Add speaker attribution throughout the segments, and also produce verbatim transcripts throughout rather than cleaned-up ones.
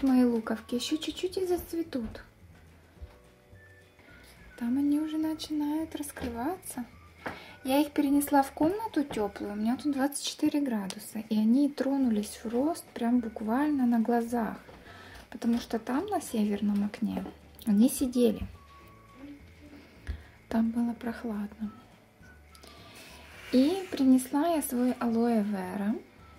Speaker 1: мои луковки. Еще чуть-чуть и зацветут. Там они уже начинают раскрываться. Я их перенесла в комнату теплую. У меня тут двадцать четыре градуса. И они тронулись в рост прям буквально на глазах. Потому что там, на северном окне, они сидели. Там было прохладно. И принесла я свой алоэ вера.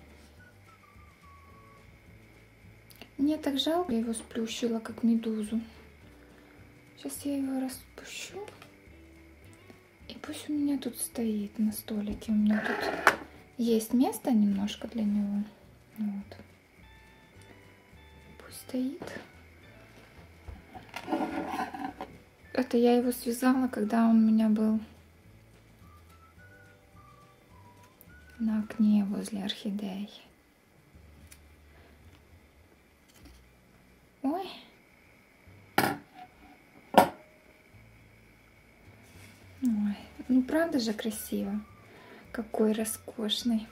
Speaker 1: Мне так жалко, я его сплющила, как медузу. Сейчас я его распущу. И пусть у меня тут стоит на столике. У меня тут есть место немножко для него. Вот. Пусть стоит. Это я его связала, когда он у меня был на окне возле орхидей. Ой. Ой, ну правда же красиво? Какой роскошный.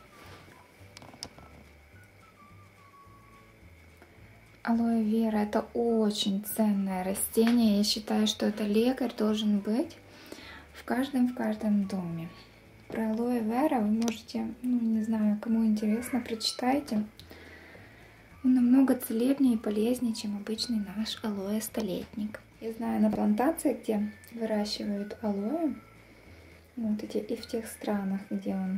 Speaker 1: Алоэ вера — это очень ценное растение. Я считаю, что это лекарь должен быть в каждом в каждом доме. Про алоэ вера вы можете, ну не знаю, кому интересно, прочитайте. Он намного целебнее и полезнее, чем обычный наш алоэ столетник. Я знаю, на плантации, где выращивают алоэ, вот эти, и в тех странах, где он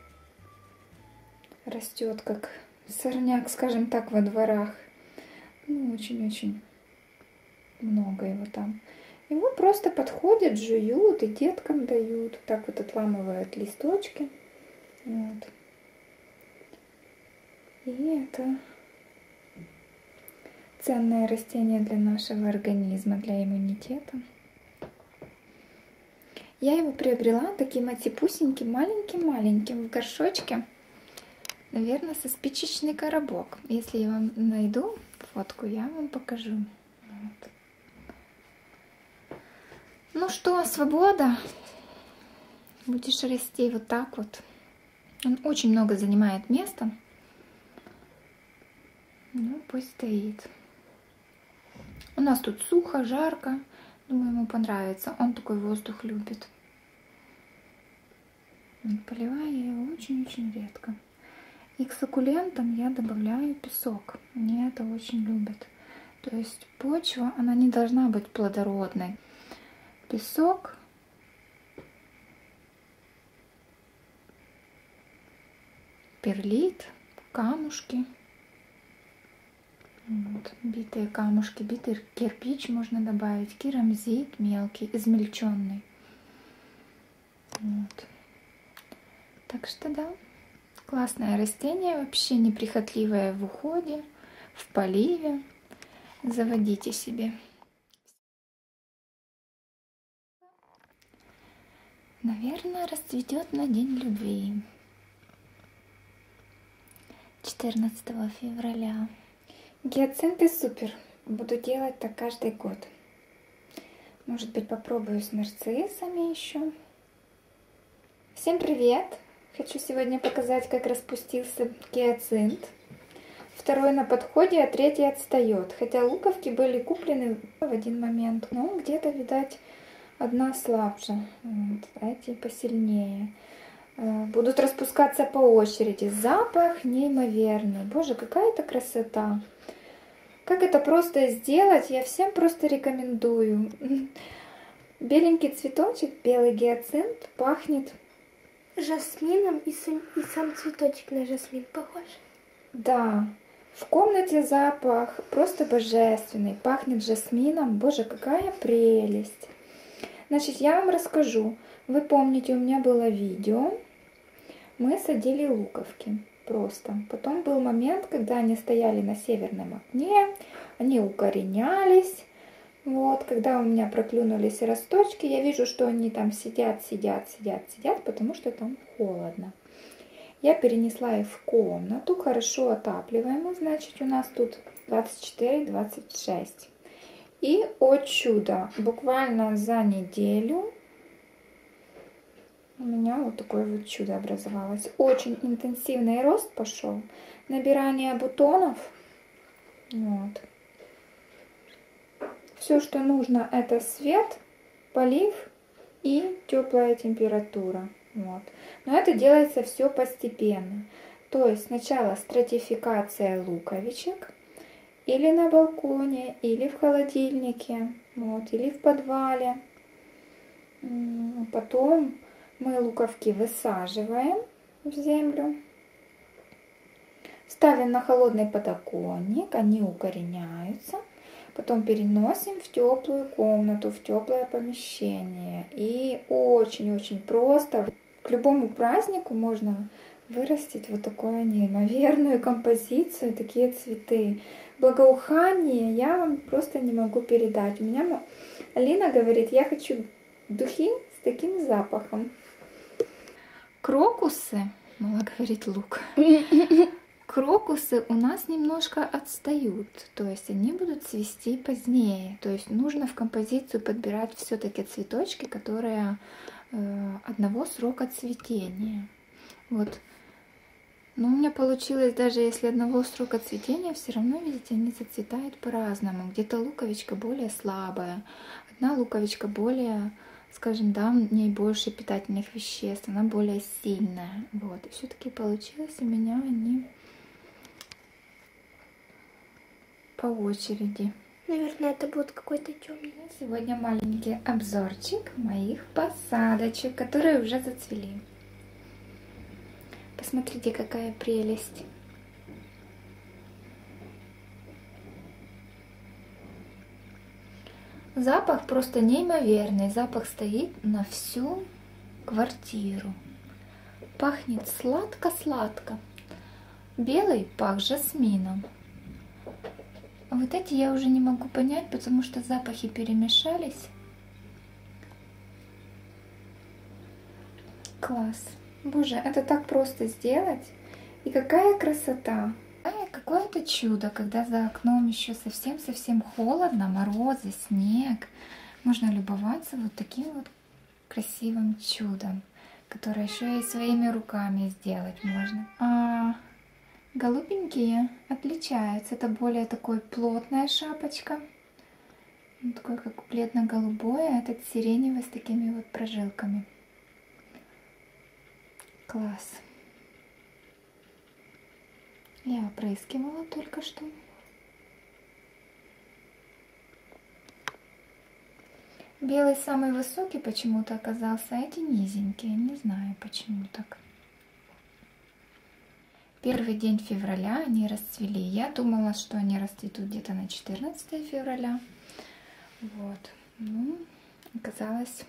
Speaker 1: растет как сорняк, скажем так, во дворах, ну, очень-очень много его там. Его просто подходят, жуют и деткам дают. Так вот отламывают листочки. Вот. И это ценное растение для нашего организма, для иммунитета. Я его приобрела таким отипусеньким, маленьким-маленьким в горшочке. Наверное, со спичечный коробок. Если я вам найду фотку, я вам покажу. Вот. Ну что, свобода. Будешь расти вот так вот. Он очень много занимает места. Ну, пусть стоит. У нас тут сухо, жарко. Думаю, ему понравится. Он такой воздух любит. Поливаю я его очень-очень редко. И к суккулентам я добавляю песок. Они это очень любят. То есть почва, она не должна быть плодородной. Песок. Перлит, камушки. Вот, битые камушки, битый кирпич можно добавить, керамзит мелкий, измельченный. Вот. Так что да, классное растение, вообще неприхотливое в уходе, в поливе. Заводите себе. Наверное, расцветет на День любви. четырнадцатого февраля. Гиацинты супер. Буду делать так каждый год. Может быть, попробую с нарциссами еще. Всем привет! Хочу сегодня показать, как распустился гиацинт. Второй на подходе, а третий отстает. Хотя луковки были куплены в один момент. Но где-то, видать, одна слабже. Вот, эти посильнее. Будут распускаться по очереди. Запах неимоверный. Боже, какая это красота! Как это просто сделать, я всем просто рекомендую. Беленький цветочек, белый гиацинт, пахнет
Speaker 2: жасмином, и сам, и сам цветочек на жасмин похож.
Speaker 1: Да, в комнате запах просто божественный, пахнет жасмином. Боже, какая прелесть! Значит, я вам расскажу. Вы помните, у меня было видео, мы садили луковки. Просто. Потом был момент, когда они стояли на северном окне, они укоренялись. Вот, когда у меня проклюнулись росточки, я вижу, что они там сидят, сидят, сидят, сидят, потому что там холодно. Я перенесла их в комнату, хорошо отапливаемую, значит, у нас тут двадцать четыре — двадцать шесть. И, о чудо, буквально за неделю у меня вот такое вот чудо образовалось. Очень интенсивный рост пошел. Набирание бутонов. Вот. Все, что нужно, это свет, полив и теплая температура. Вот. Но это делается все постепенно. То есть сначала стратификация луковичек, или на балконе, или в холодильнике, вот, или в подвале. Потом мы луковки высаживаем в землю, ставим на холодный подоконник, они укореняются. Потом переносим в теплую комнату, в теплое помещение. И очень-очень просто. К любому празднику можно вырастить вот такую неимоверную композицию, такие цветы. Благоухание я вам просто не могу передать. У меня Алина говорит, я хочу духи с таким запахом. Крокусы, мало говорит лук. Крокусы у нас немножко отстают, то есть они будут цвести позднее. То есть нужно в композицию подбирать все-таки цветочки, которые э, одного срока цветения. Вот. Но у меня получилось, даже если одного срока цветения, все равно, видите, они зацветают по-разному. Где-то луковичка более слабая, одна луковичка более, скажем, да, в ней больше питательных веществ, она более сильная. Вот. И все-таки получилось у меня они по очереди.
Speaker 2: Наверное, это будет какой-то темный.
Speaker 1: Сегодня маленький обзорчик моих посадочек, которые уже зацвели. Посмотрите, какая прелесть. Запах просто неимоверный. Запах стоит на всю квартиру. Пахнет сладко-сладко. Белый пах жасмином. А вот эти я уже не могу понять, потому что запахи перемешались. Класс. Боже, это так просто сделать. И какая красота. Какое-то чудо, когда за окном еще совсем-совсем холодно, морозы, снег. Можно любоваться вот таким вот красивым чудом, которое еще и своими руками сделать можно. А голубенькие отличаются. Это более такой плотная шапочка. Вот такой как бледно-голубой, а этот сиреневый с такими вот прожилками. Класс. Я опрыскивала только что. Белый самый высокий почему-то оказался, а эти низенькие. Не знаю, почему так. Первый день февраля они расцвели. Я думала, что они расцветут где-то на четырнадцатое февраля. Вот. Ну, оказалось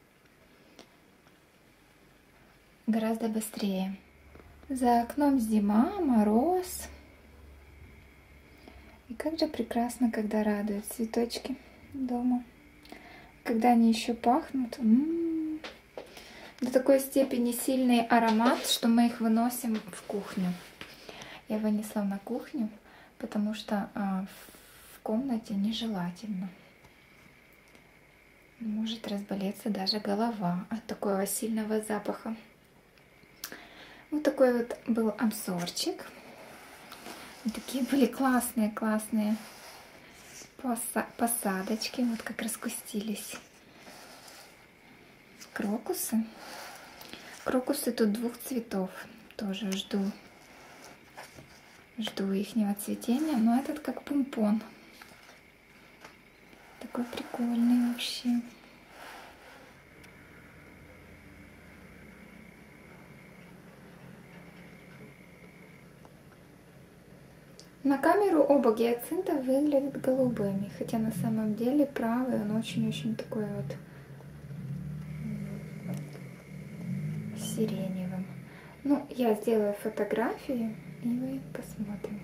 Speaker 1: гораздо быстрее. За окном зима, мороз. И как же прекрасно, когда радуют цветочки дома. Когда они еще пахнут. М-м-м. До такой степени сильный аромат, что мы их выносим в кухню. Я вынесла на кухню, потому что а, в комнате нежелательно. Может разболеться даже голова от такого сильного запаха. Вот такой вот был обзорчик. Вот такие были классные, классные посадочки. Вот как раскустились крокусы. Крокусы тут двух цветов. Тоже жду. Жду ихнего цветения. Но этот как помпон. Такой прикольный вообще. На камеру оба гиацинта выглядят голубыми, хотя на самом деле правый он очень-очень такой вот сиреневым. Ну, я сделаю фотографии, и вы посмотрим.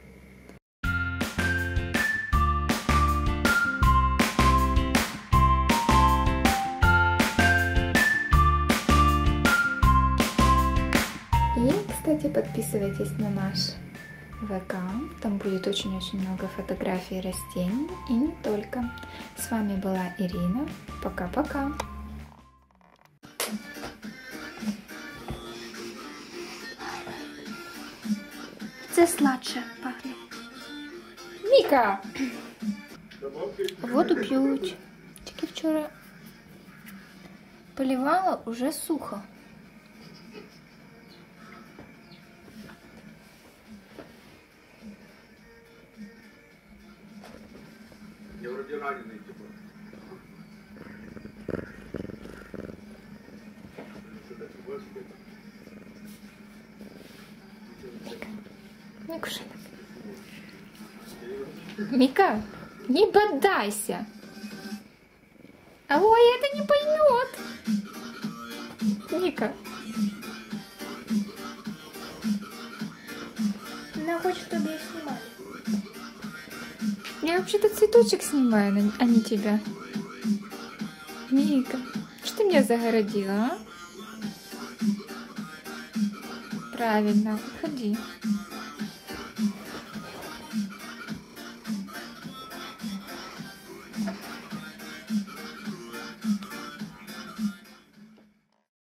Speaker 1: И, кстати, подписывайтесь на наш ВК, там будет очень-очень много фотографий растений и не только. С вами была Ирина. Пока-пока.
Speaker 2: Це сладше пахне.
Speaker 1: Мика! Воду п'ють. Тільки вчора поливала, уже сухо.
Speaker 3: Я вроде раненый, типа.
Speaker 1: Микуша. Мика, не бодайся. Ой, это не поймет. Мика.
Speaker 2: Она хочет, чтобы я снимала.
Speaker 1: Я вообще-то цветочек снимаю, а не тебя. Мика, что ты меня загородила, а? Правильно, ходи.